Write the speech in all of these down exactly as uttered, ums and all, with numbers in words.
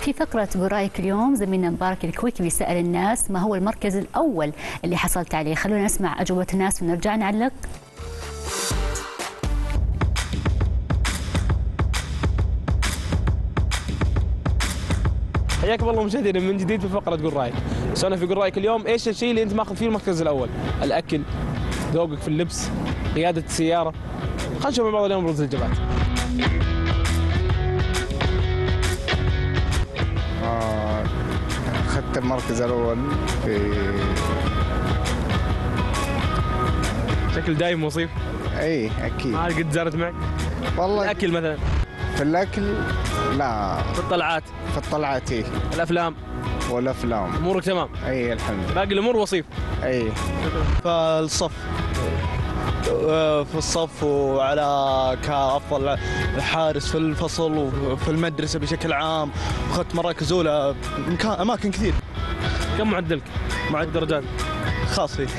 في فقرة تقول رأيك اليوم زميلنا مبارك الكويكي بيسأل الناس ما هو المركز الأول اللي حصلت عليه. خلونا نسمع أجوبة الناس ونرجع نعلق. حياكم الله مشاهدينا من جديد في فقرة قول رأيك. سؤالنا في قول رأيك اليوم ايش الشيء اللي انت ماخذ فيه المركز الأول؟ الأكل، ذوقك في اللبس، قيادة السيارة. خلينا نشوف مع بعض اليوم رز الإجابات. أخذت المركز الأول في شكل دايم وصيف. اي اكيد. ما قد زارت معك؟ والله الأكل مثلا. في الأكل لا. في الطلعات. في الطلعات اي. الأفلام. والأفلام. أمورك تمام؟ اي الحمد لله. باقي الأمور وصيف. اي. فالصف في الصف وعلى كأفضل حارس في الفصل وفي المدرسة بشكل عام، أخذت مراكز أولى مكان أماكن كثير. كم معدلك؟ معدل درجات خاص فيه.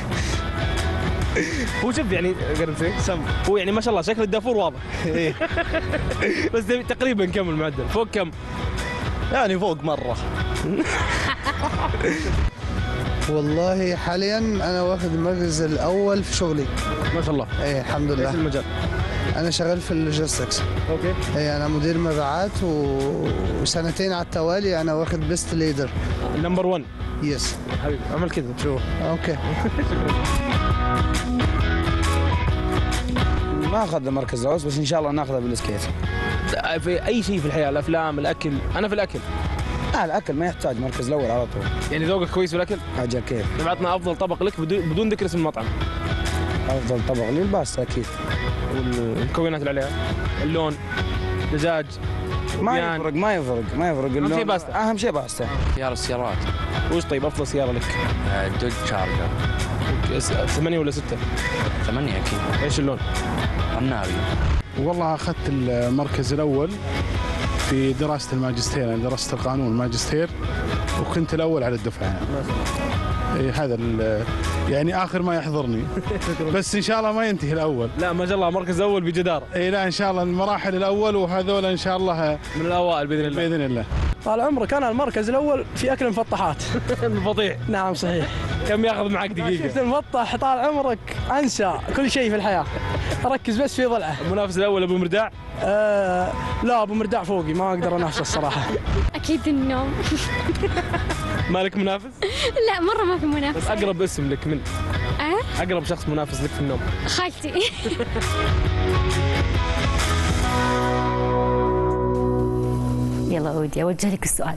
هو شوف يعني قرب شيء سم هو يعني ما شاء الله شكل الدافور واضح. إيه. بس تقريبا كم المعدل؟ فوق كم؟ يعني فوق مرة. والله حاليا انا واخد المركز الاول في شغلي. ما شاء الله. ايه الحمد لله. ايش المجال؟ انا شغال في اللوجيستكس. اوكي. ايه انا مدير مبيعات وسنتين على التوالي انا واخد بيست ليدر. نمبر واحد. يس حبيبي عمل كذا شوف. اوكي. ما اخذ المركز الاول بس ان شاء الله ناخذه بالسكيت. في اي شيء في الحياه، الافلام، الاكل. انا في الاكل. لا الاكل ما يحتاج مركز الاول على طول. يعني ذوقك كويس في الاكل؟ اجل كيف. طيب عطنا افضل طبق لك بدون ذكر اسم المطعم. افضل طبق لي الباستا اكيد. والمكونات اللي عليها، اللون، دجاج، ما يفرق ما يفرق ما يفرق اللون. اهم شيء باستا. اهم شيء باستا. خيار السيارات. وش طيب افضل سياره لك؟ دوج تشارجر. ثمانية ولا ستة؟ ثمانية اكيد. ايش اللون؟ الناري. والله اخذت المركز الاول في دراسة الماجستير. أنا درست القانون الماجستير وكنت الأول على الدفعة يعني. إيه هذا يعني آخر ما يحضرني. بس إن شاء الله ما ينتهي الأول. لا ما شاء الله مركز أول بجدارة. إيه لا إن شاء الله المراحل الأول وهذول إن شاء الله من الأوائل بإذن الله. بإذن الله. طال عمرك أنا المركز الأول في أكل المفطحات. الفطيح. نعم صحيح. كم ياخذ معك دقيقة؟ شفت المفطح طال عمرك أنسى كل شيء في الحياة. أركز بس في ضلعه. المنافس الأول أبو مرداع؟ آه لا أبو مرداع فوقي ما أقدر أنافسه الصراحة. أكيد النوم. مالك منافس؟ لا مرة ما في منافس. بس أقرب اسم لك من؟ أه؟ أقرب شخص منافس لك في النوم؟ خالتي. يلا ودي أوجه لك السؤال.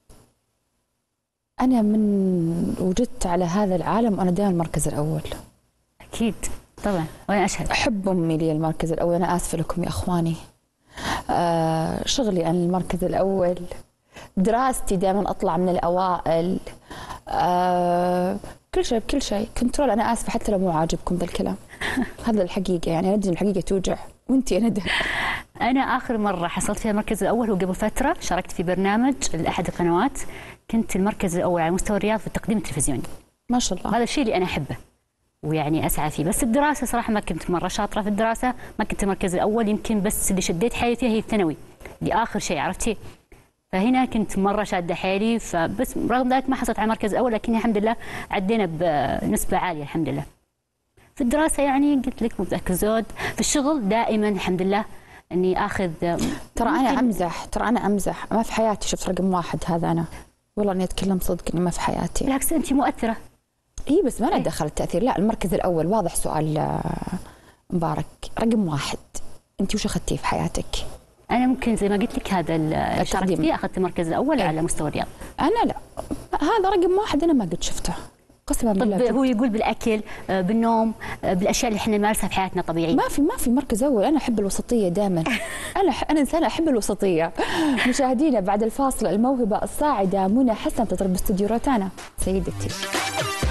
أنا من وجدت على هذا العالم وأنا دائما المركز الأول. أكيد طبعا وأنا أشهد. أحب أمي لي المركز الأول. أنا آسفة لكم يا أخواني. آه شغلي أنا المركز الأول. دراستي دائما أطلع من الأوائل. آه كل شيء بكل شيء. كنترول. أنا آسفة حتى لو مو عاجبكم ذا الكلام. هذا الحقيقة يعني ندى الحقيقة توجع. وأنتي يا ندى؟ أنا آخر مرة حصلت فيها المركز الأول وقبل فترة شاركت في برنامج لأحد القنوات. كنت المركز الأول على مستوى الرياض في التقديم التلفزيوني. ما شاء الله. هذا الشيء اللي أنا أحبه ويعني أسعى فيه. بس الدراسة صراحة ما كنت مرة شاطرة في الدراسة. ما كنت المركز الأول. يمكن بس اللي شديت حيلي فيها هي الثانوي اللي آخر شيء عرفتي. فهنا كنت مرة شادة حيلي. فبس رغم ذلك ما حصلت على المركز الأول لكن الحمد لله عدينا بنسبة عالية الحمد لله. في الدراسة يعني قلت لك مو ذاك الزود. في الشغل دائما الحمد لله اني اخذ. ترى انا امزح ترى انا امزح ما في حياتي شفت رقم واحد. هذا انا والله اني اتكلم صدق اني ما في حياتي. بالعكس انت مؤثره. اي بس ما له دخل التاثير. لا المركز الاول واضح. سؤال مبارك رقم واحد انت وش اخذتيه في حياتك؟ انا ممكن زي ما قلت لك هذا التقديم فيه اخذت المركز الاول أي. على مستوى الرياض. انا لا هذا رقم واحد انا ما قد شفته قسما بالله. طب هو يقول بالاكل بالنوم بالاشياء اللي احنا نمارسها في حياتنا طبيعيه. ما في ما في مركز اول. انا احب الوسطيه دائما. انا انا انسانه احب الوسطيه. مشاهدينا بعد الفاصل الموهبه الصاعده منى حسن تضرب استوديو روتانا سيدتي.